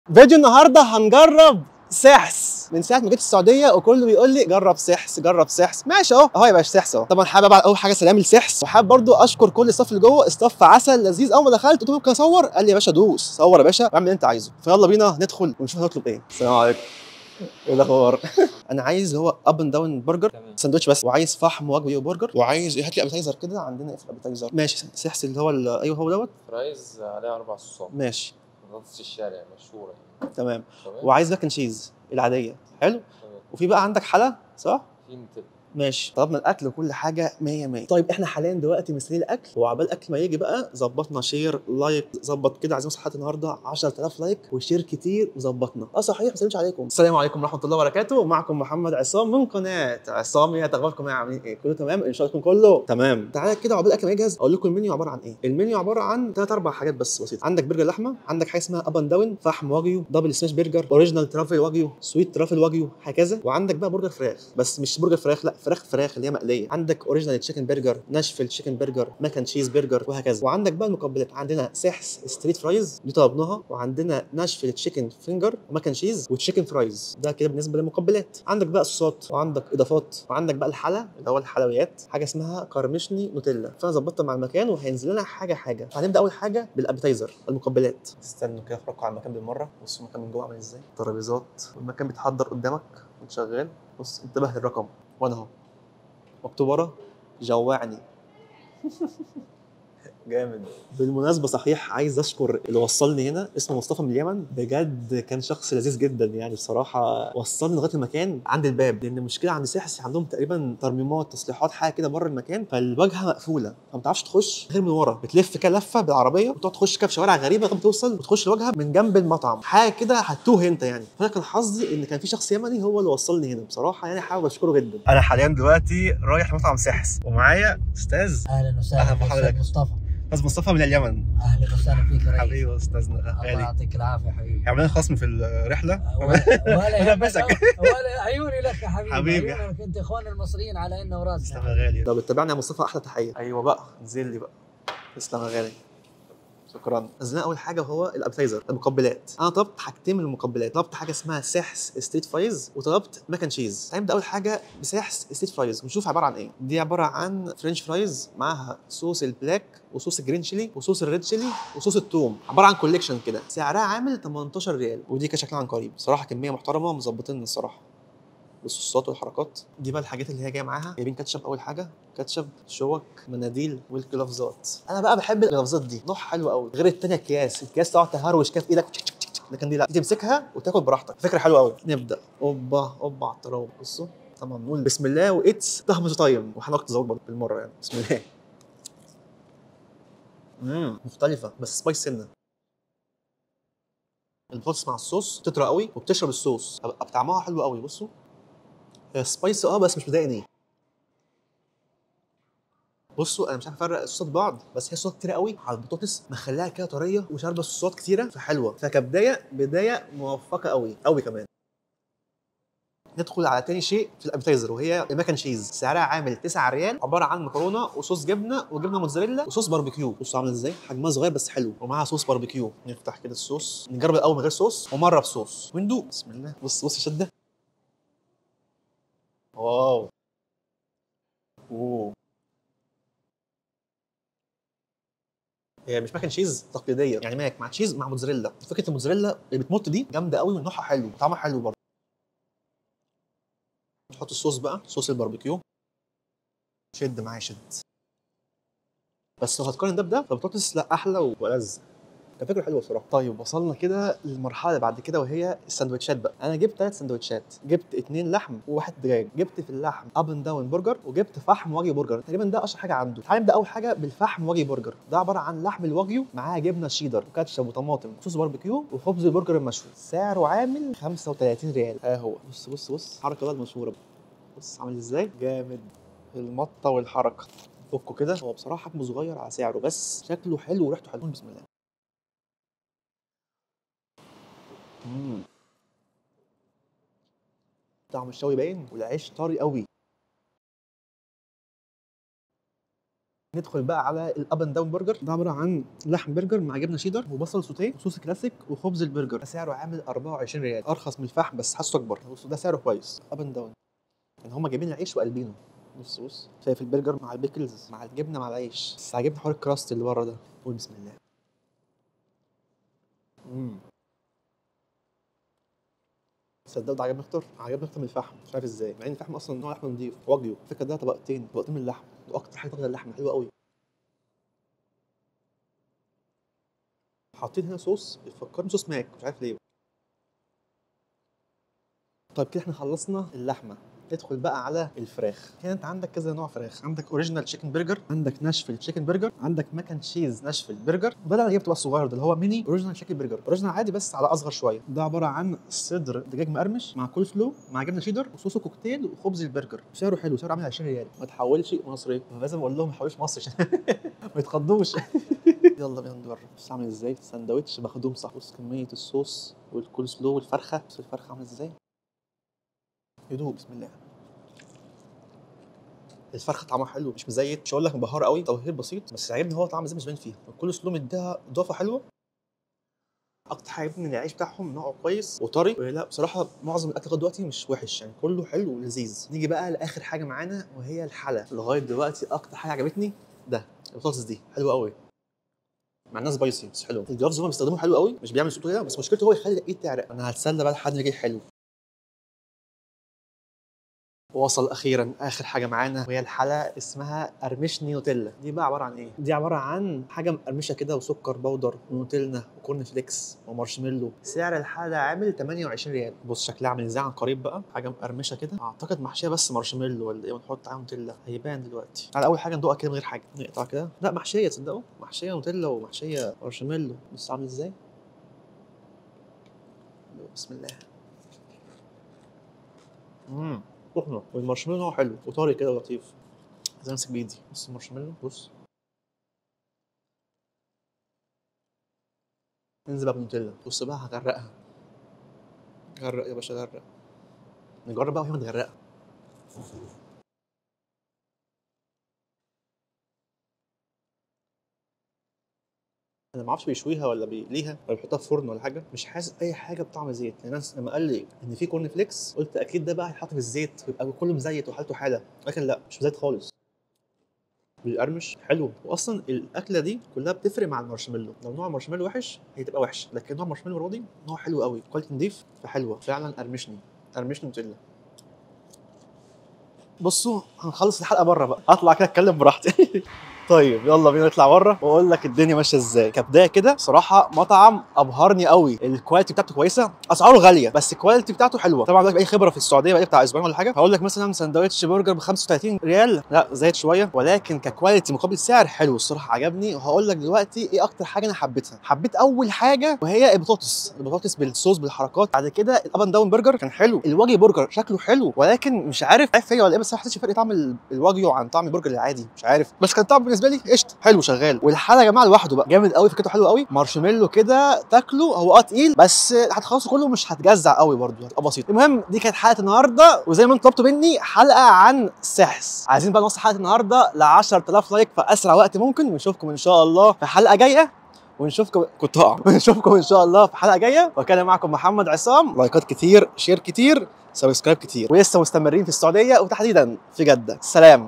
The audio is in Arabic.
فيديو النهارده هنجرب سحس. من ساعه ما جيت السعوديه وكله بيقول لي جرب سحس جرب سحس، ماشي اهو يا باشا سحس اهو. طبعا حابب اول حاجه سلام السحس، وحابب برضو اشكر كل الصف اللي جوه، الصف عسل لذيذ. اول ما دخلت قلت له ممكن اصور، قال لي يا باشا دوس صور يا باشا واعمل اللي انت عايزه. فيلا بينا ندخل ونشوف هنطلب ايه. السلام عليكم. ايه الاخبار؟ انا عايز هو اب اند داون برجر ساندوتش بس، وعايز فحم وجبه برجر، وعايز هات لي ابيتايزر كده. عندنا ايه في الابيتايزر؟ ماشي سحس اللي هو ايوه هو دوت فرايز عليها 4 صوصات. ماشي بطاطس الشارع مشهورة يعني. تمام. تمام. وعايز باكن شيز العاديه. حلو. تمام. وفي بقى عندك حلا صح؟ في نتبة. ماشي، طلبنا الاكل وكل حاجه 100 100. طيب احنا حاليا دلوقتي مستنيين الاكل، وعقبال الاكل ما يجي بقى ظبطنا شير لايك، ظبط كده. عايزين نوصل لحد النهارده 10000 لايك وشير كتير وظبطنا. صحيح ما سلمتش عليكم. السلام عليكم ورحمه الله وبركاته. معكم محمد عصام من قناه عصام. يا اخباركم ايه؟ عاملين ايه؟ كله تمام ان شاء الله يكون كله تمام. تعالى كده عقبال الاكل ما يجهز اقول لكم المنيو عباره عن ايه. المنيو عباره عن 3 4 حاجات بس بسيطه. عندك برجر لحمه، عندك حاجه اسمها اب اند داون فحم واجيو، دبل سماش برجر، اوريجينال ترافل واجيو، سويت ترافل واجيو، هكذا. وعندك بقى برجر فراخ، بس مش برجر فراخ، لا فراخ اللي هي مقليه. عندك اوريجينال تشيكن برجر، ناشفيل تشيكن برجر، ماكن تشيز برجر، وهكذا. وعندك بقى المقبلات، عندنا سحس ستريت فرايز دي طلبناها، وعندنا ناشفيل تشيكن فينجر وماكن تشيز وتشيكن فرايز. ده كده بالنسبه للمقبلات. عندك بقى صوصات وعندك اضافات، وعندك بقى الحلا اللي هو الحلويات، حاجه اسمها كارمشني نوتيلا. فانا ظبطت مع المكان وهينزل لنا حاجه. هنبدا اول حاجه بالابيتايزر المقبلات. استنوا كده افرجكم على المكان بالمره. بصوا المكان من جوه عامل ازاي، ترابيزات، والمكان بيتحضر قدامك وانت شغال. بص انتبه للرقم وانا اهو مكتوب ورا جوعني. جامد. بالمناسبه صحيح عايز اشكر اللي وصلني هنا، اسمه مصطفى من اليمن. بجد كان شخص لذيذ جدا يعني بصراحه. وصلني لغايه المكان عند الباب، لان المشكله عند سحس عندهم تقريبا ترميمات تصليحات حاجه كده بره المكان، فالواجهه مقفوله فما تعرفش تخش غير من ورا. بتلف كده لفه بالعربيه وتقعد تخش كده في شوارع غريبه لغايه ما توصل وتخش الواجهه من جنب المطعم. حاجه كده هتوه انت يعني. فانا كان حظي ان كان في شخص يمني هو اللي وصلني هنا بصراحه، يعني حابب اشكره جدا. انا حاليا دلوقتي رايح مطعم سحس ومعايا استاذ. اهلا وسهلا. أهلا استاذ بحضرتك. مصطفى. استاذ مصطفى من اليمن. اهلا وسهلا فيك يا ريس. حبيبي استاذنا الله غالي. يعطيك العافيه حبيبي. عملنا خصم في الرحله. ولا بلبسك. ولا عيوني لك يا حبيبي. حبيبي. عيونك انت اخوان المصريين على عيننا وراسنا. تسلم يا غالي. طب اتبعنا يا مصطفى، احلى تحيه. ايوه بقى انزل لي بقى. تسلم يا غالي. شكرا. نزلنا اول حاجه وهو الابيتايزر المقبلات. انا طلبت حاجتين من المقبلات، طلبت حاجه اسمها سحس ستريت فرايز، وطلبت ماكن تشيز. هنبدا اول حاجه بسحس ستريت فرايز ونشوف عباره عن ايه. دي عباره عن فرنش فرايز معاها صوص البلاك وصوص الجرين تشيلي وصوص الريد تشيلي وصوص التوم. عباره عن كوليكشن كده، سعرها عامل 18 ريال. ودي كان شكلها عن قريب بصراحه، كميه محترمه ومظبطين الصراحه بالصوصات والحركات. دي بقى الحاجات اللي هي جايه معاها. جايبين كاتشب اول حاجه، كاتشب، شوك، مناديل، والجلافزات. انا بقى بحب الجلافزات دي، نوع حلو قوي غير التانية. الكياس تقعد تهروش كده في ايدك، لكن دي لا، دي تمسكها وتاكل براحتك. فكره حلوه قوي. نبدا اوبا على التراب. بصوا طبعا نقول بسم الله واتس طهمة طيب، وهناخد تزوج برضه بالمره يعني. بسم الله. مختلفه بس سبايس سنه. البطاطس مع الصوص تطرى قوي وبتشرب الصوص، بقى طعمها حلو قوي. بصوا هي سبايسي بس مش مضايقني. بصوا انا مش عارف افرق الصوصات ببعض، بس هي صوصات كتيره قوي على البطاطس، مخليها كده طريه وشاربه صوصات كتيره فحلوه. بدايه موفقه قوي كمان. ندخل على تاني شيء في الابيتايزر وهي الماكن تشيز. سعرها عامل 9 ريال، عباره عن مكرونه وصوص جبنه وجبنه موتزاريلا وصوص باربيكيو. بصوا عامل ازاي، حجمها صغير بس حلو، ومعاها صوص باربيكيو. نفتح كده الصوص، نجرب الاول من غير صوص ومره بصوص وندوق. بسم الله. بص الشده. واو. اوه. هي مش ماكن تشيز تقليديه يعني، ماك مع تشيز مع موتزاريلا. فكره الموتزاريلا اللي بتمط دي جامده قوي ونوعها حلو وطعمها حلو برضه. نحط الصوص بقى، صوص الباربيكيو. شد معايا شد. بس لو هتقارن ده بده فالبطاطس لا احلى ولذ. كان فكره حلوه بصراحه. طيب وصلنا كده للمرحله اللي بعد كده وهي السندوتشات بقى. انا جبت 3 سندوتشات، جبت 2 لحم وواحد دجاج. جبت في اللحم اب اند داون برجر، وجبت فحم واجيو برجر. تقريبا ده اشهر حاجه عنده. تعالى نبدا اول حاجه بالفحم واجيو برجر. ده عباره عن لحم الواجيو معاه جبنه شيدر وكاتشب وطماطم وصوص باربيكيو وخبز البرجر المشوي. سعره عامل 35 ريال. ها هو بص الحركه بقى المشهوره. بص عامل ازاي جامد، المطه والحركه. فكه كده. هو بصراحه حجمه صغير على سعره، بس شكله حلو وريحته حلوه. بسم الله. طعم الشوي باين والعيش طري قوي. ندخل بقى على الاب اند داون برجر. ده عباره عن لحم برجر مع جبنه شيدر وبصل سوتيه وصوص كلاسيك وخبز البرجر. سعره عامل 24 ريال، ارخص من الفحم بس حاسه اكبر. بصوا ده سعره كويس. اب اند داون يعني هم جايبين العيش وقلبينه. بص شايف البرجر مع البيكلز مع الجبنه مع العيش. بس عاجبني حوار الكراست اللي بره ده. قول بسم الله. صدق ده عجبني اكتر من الفحم. مش عارف ازاي مع ان الفحم اصلا نوع لحم نضيف واجيو. الفكره ده طبقتين من اللحم واكتر حاجه تاخد اللحمه حلوه قوي. حاطين هنا صوص بيفكرني صوص ماك مش عارف ليه. طيب كده احنا خلصنا اللحمه. ندخل بقى على الفراخ. هنا انت عندك كذا نوع فراخ. عندك اوريجينال تشيكن برجر، عندك ناشفيل تشيكن برجر، عندك ماكن تشيز ناشفيل برجر. ده اللي انا جبته بقى الصغير ده اللي هو ميني اوريجينال تشيكن برجر. اوريجينال عادي بس على اصغر شويه. ده عباره عن صدر دجاج مقرمش مع كول فلو مع جبنه شيدر وصوص كوكتيل وخبز البرجر. سعره حلو، سعره عامل 20 ريال. ما تحولش مصري. لازم اقول لهم ما تحولش مصري عشان ما يتخضوش. يلا بينا نجرب. بص عامل ازاي ساندوتش مخدوم صح. بص كميه الصوص والكول سلو والفرخه. بص الفرخه عامله ازاي. يدوب بسم الله. الفرخه طعمها حلو مش مزيت. مش هقول لك مبهره قوي، توهير بسيط بس عاجبني. هو طعم زي مش باين فيها. الكول سلو مديها اضافه حلوه. اكتر حاجه عجبتني ان العيش بتاعهم نوعه كويس وطري. لا بصراحه معظم الاكل لغايه دلوقتي مش وحش يعني، كله حلو ولذيذ. نيجي بقى لاخر حاجه معانا وهي الحلا. لغايه دلوقتي اكتر حاجه عجبتني ده البطاطس دي حلوه قوي مع انها سبايسي بس حلو. الجرافز هم بيستخدموه حلو قوي مش بيعمل صوت كده بس مشكلته هو يخلي الايد تعرق. انا هتسلى بقى لحد ما يجي حلو. وصل اخيرا اخر حاجه معانا وهي الحلا. اسمها قرمشني نوتيلا. دي بقى عباره عن ايه؟ دي عباره عن حاجه مقرمشه كده وسكر بودر ونوتيلا وكورن فليكس ومارشميلو. سعر الحلا عامل 28 ريال. بص شكلها عامل ازاي عن قريب بقى. حاجه مقرمشه كده اعتقد محشيه بس مارشميلو ولا ايه ونحط عليها نوتيلا. هيبان دلوقتي. على اول حاجه ندوقها كده من غير حاجه. نقطع كده. لا محشيه تصدقوا محشيه نوتيلا ومحشيه مارشميلو. بص عامل ازاي. بسم الله. سخنه والمارشميلو هو حلو وطري كده ولطيف. زي امسك بايدي. بص المارشميلو. بص انزل بقى بالنوتيلا. بص بقى هغرقها. غرق يا باشا غرق. نجرب بقى وهي متغرقه. انا ما اعرفش بيشويها ولا بيقليها ولا بيحطها في فرن ولا حاجه. مش حاسس اي حاجه بطعم زيت. الناس لما قال لي ان في كورن فليكس قلت اكيد ده بقى هيتحط في الزيت ويبقى كله مزيت وحالته حاله. لكن لا مش مزيت خالص. بيقرمش حلو. واصلا الاكله دي كلها بتفرق مع المارشميلو. لو نوع المارشميلو وحش هتبقى وحشه لكن نوع المارشميلو الراضي نوع حلو قوي كواليتي نضيف فحلوه فعلا. قرمشني نوتيلا. بصوا هنخلص الحلقه بره بقى. هطلع كده اتكلم براحتي. طيب يلا بينا نطلع بره واقول لك الدنيا ماشيه ازاي. كبدايه كده صراحه مطعم ابهرني قوي. الكواليتي بتاعته كويسه. اسعاره غاليه بس الكواليتي بتاعته حلوه. طبعا دلوقتي بقى خبره في السعوديه بقى بتاع اسبوعين ولا حاجه. هقول لك مثلا سندوتش برجر ب 35 ريال لا زايد شويه ولكن ككواليتي مقابل سعر حلو الصراحه عجبني. وهقول لك دلوقتي ايه اكتر حاجه انا حبيتها. حبيت اول حاجه وهي البطاطس بالصوص بالحركات. بعد كده الاب اند داون برجر كان حلو. الواجي برجر شكله حلو ولكن مش عارف فيا ولا ايه بس ما حسيتش فرق طعم الواجيو عن طعم البرجر العادي. مش عارف بس كان طعم بالنسبه لي قشطه حلو شغال. والحلا يا جماعه لوحده بقى جامد قوي. فكرته حلوه قوي. مارشميلو كده تاكله هو تقيل بس هتخلصه كله مش هتجزع قوي برده هتبقى بسيط. المهم دي كانت حلقه النهارده وزي ما انتم طلبتوا مني حلقه عن سحس. عايزين بقى نوصل حلقه النهارده ل 10000 لايك في اسرع وقت ممكن. ونشوفكم ان شاء الله في حلقه جايه. ونشوفكم ان شاء الله في حلقه جايه. وكان معكم محمد عصام. لايكات كتير شير كتير سبسكرايب كتير ولسه مستمرين في السعوديه وتحديدا في جده. سلام.